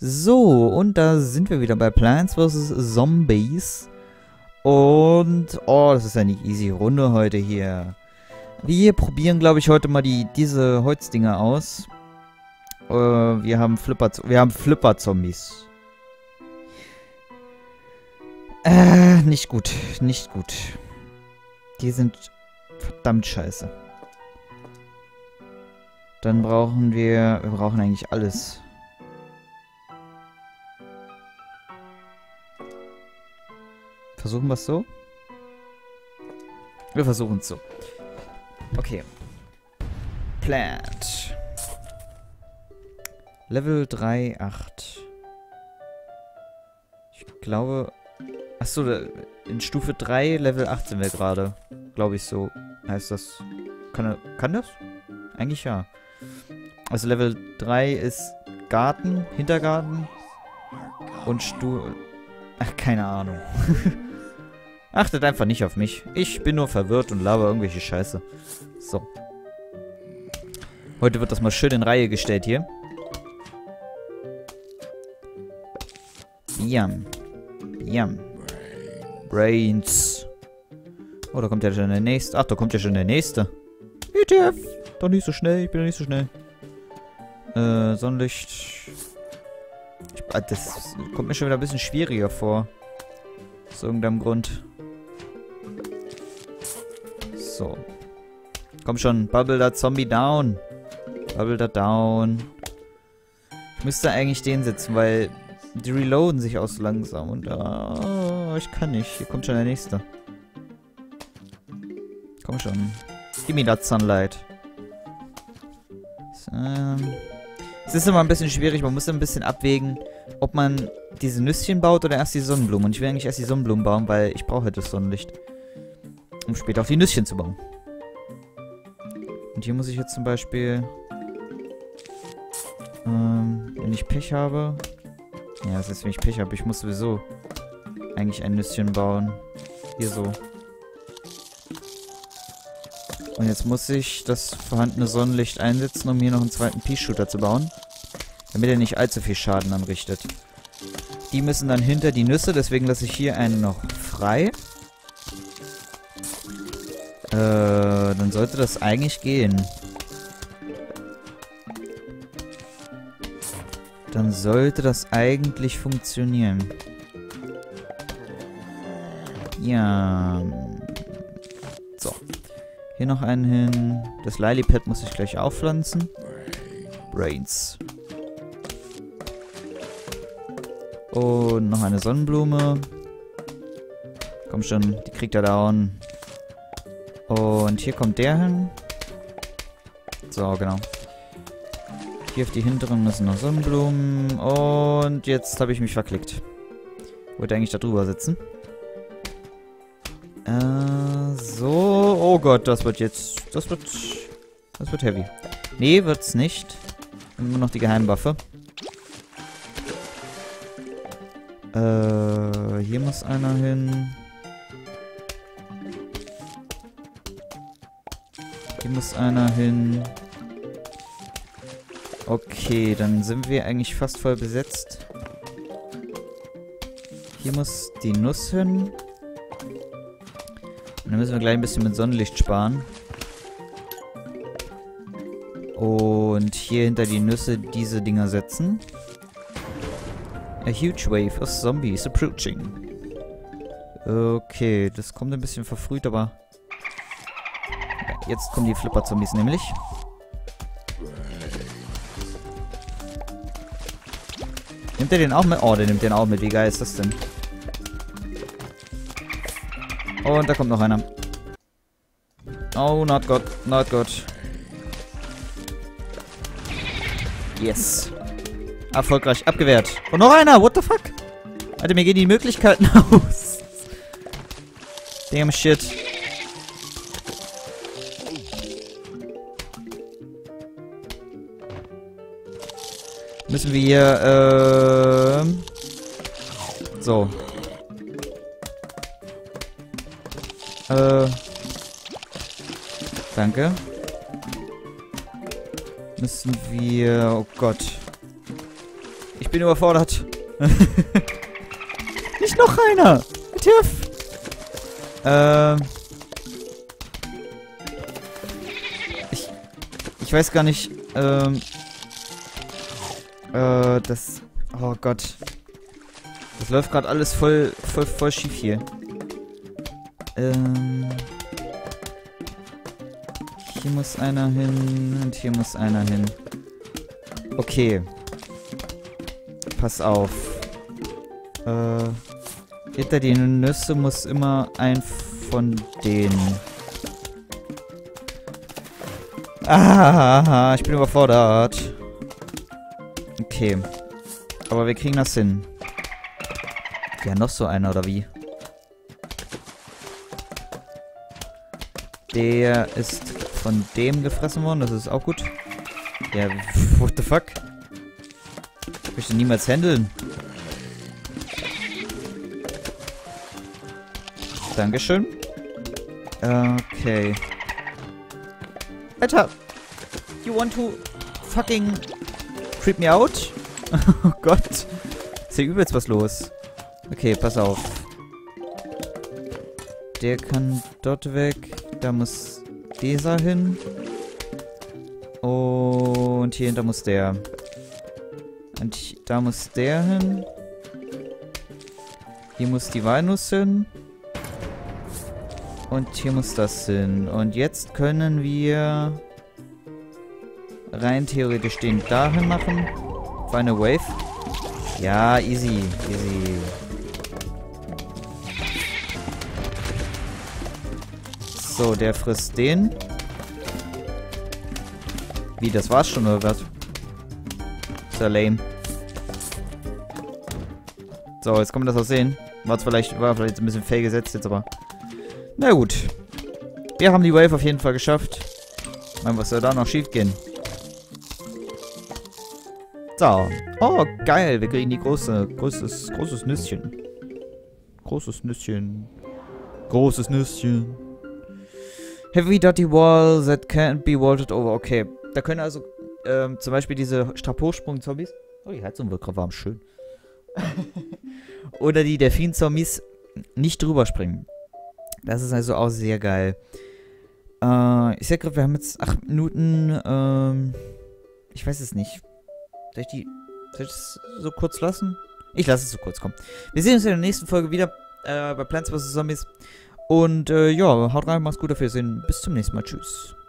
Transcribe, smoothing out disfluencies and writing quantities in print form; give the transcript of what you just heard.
So, und da sind wir wieder bei Plants vs. Zombies. Und, oh, das ist eine easy Runde heute hier. Wir probieren, glaube ich, heute mal diese Holzdinger aus. Wir haben Flipper-Zombies. Nicht gut, nicht gut. Die sind verdammt scheiße. Dann brauchen wir brauchen eigentlich alles. Versuchen wir es so? Wir versuchen es so. Okay. Plant. Level 3, 8. Ich glaube... Achso, in Stufe 3, Level 8 sind wir gerade. Glaube ich so. Heißt das... Kann das? Eigentlich ja. Also Level 3 ist Garten, Hintergarten und Ach, keine Ahnung. Achtet einfach nicht auf mich. Ich bin nur verwirrt und laber irgendwelche Scheiße. So. Heute wird das mal schön in Reihe gestellt hier. Yum. Yum. Brains. Oh, da kommt ja schon der nächste. Ach, da kommt ja schon der nächste. ETF. Doch nicht so schnell. Ich bin doch nicht so schnell. Sonnenlicht. Das kommt mir schon wieder ein bisschen schwieriger vor. Aus irgendeinem Grund. So. Komm schon, Bubble da Zombie down. Bubble da down. Ich müsste eigentlich den setzen, weil die reloaden sich auch so langsam. Und ich kann nicht. Hier kommt schon der nächste. Komm schon. Give me that sunlight. So, es ist immer ein bisschen schwierig. Man muss ein bisschen abwägen, ob man diese Nüsschen baut oder erst die Sonnenblumen. Und ich will eigentlich erst die Sonnenblumen bauen, weil ich brauche das Sonnenlicht. Um später auch die Nüsschen zu bauen. Und hier muss ich jetzt zum Beispiel... wenn ich Pech habe... Ja, das ist, wenn ich Pech habe. Ich muss sowieso eigentlich ein Nüsschen bauen. Hier so. Und jetzt muss ich das vorhandene Sonnenlicht einsetzen, um hier noch einen zweiten Pea-Shooter zu bauen. Damit er nicht allzu viel Schaden anrichtet. Die müssen dann hinter die Nüsse, deswegen lasse ich hier einen noch frei. Dann sollte das eigentlich gehen. Dann sollte das eigentlich funktionieren. Ja. So. Hier noch einen hin. Das Lilypad muss ich gleich aufpflanzen. Brains. Und noch eine Sonnenblume. Komm schon, die kriegt er down. Und hier kommt der hin. So, genau. Hier auf die hinteren müssen noch Sonnenblumen. Und jetzt habe ich mich verklickt. Wollte eigentlich da drüber sitzen. So. Oh Gott, das wird jetzt... Das wird heavy. Nee, wird's nicht. Immer noch die Geheimwaffe. Hier muss einer hin. Hier muss einer hin. Okay, dann sind wir eigentlich fast voll besetzt. Hier muss die Nuss hin. Und dann müssen wir gleich ein bisschen mit Sonnenlicht sparen. Und hier hinter die Nüsse diese Dinger setzen. A huge wave of zombies approaching. Okay, das kommt ein bisschen verfrüht, aber... Ja, jetzt kommen die Flipper-Zombies nämlich. Nimmt er den auch mit? Oh, der nimmt den auch mit. Wie geil ist das denn? Und da kommt noch einer. Oh, not good. Not good. Yes. Erfolgreich abgewehrt. Und noch einer. What the fuck? Alter, mir gehen die Möglichkeiten aus. Damn shit. Müssen wir hier, so. Danke. Müssen wir... Oh Gott. Ich bin überfordert. Nicht noch einer. Tiff. Ich weiß gar nicht, das... Oh Gott. Das läuft gerade alles voll schief hier. Hier muss einer hin und hier muss einer hin. Okay. Pass auf. Hinter die Nüsse muss immer ein von denen. Ah, ich bin überfordert. Okay. Aber wir kriegen das hin. Ja, noch so einer, oder wie? Der ist von dem gefressen worden, das ist auch gut. Ja, what the fuck? Ich möchte niemals handeln. Dankeschön. Okay. Alter! You want to fucking creep me out? Oh Gott. Ist hier übelst was los. Okay, pass auf. Der kann dort weg. Da muss dieser hin. Und hier hinter muss der. Und da muss der hin. Hier muss die Walnuss hin. Und hier muss das hin. Und jetzt können wir rein theoretisch den dahin machen. Auf eine Wave. Ja, easy. Easy. So, der frisst den. Wie, das war's schon, oder was? Ist ja lame. So, jetzt kann man das auch sehen. War vielleicht ein bisschen fail gesetzt jetzt, aber... Na gut. Wir haben die Wave auf jeden Fall geschafft. Mal, was soll da noch schief gehen? So. Oh, geil. Wir kriegen die großes Nüsschen. Großes Nüsschen. Großes Nüsschen. Heavy dirty wall that can't be vaulted over. Okay. Da können also zum Beispiel diese Stabhochsprung-Zombies. Oh, die Heizung wird gerade warm. Schön. Oder die Delfin-Zombies nicht drüber springen. Das ist also auch sehr geil. Ich sag gerade, wir haben jetzt 8 Minuten. Ich weiß es nicht. Soll ich das so kurz lassen? Ich lasse es so kurz, komm. Wir sehen uns in der nächsten Folge wieder bei Plants vs. Zombies. Und ja, haut rein, macht's gut, auf Wiedersehen. Bis zum nächsten Mal. Tschüss.